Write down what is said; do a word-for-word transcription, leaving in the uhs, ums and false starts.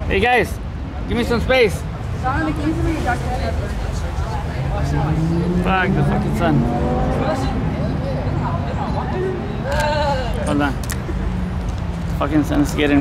Hey guys, give me some space. Fuck, the fucking sun. Hold on. Fucking sun is getting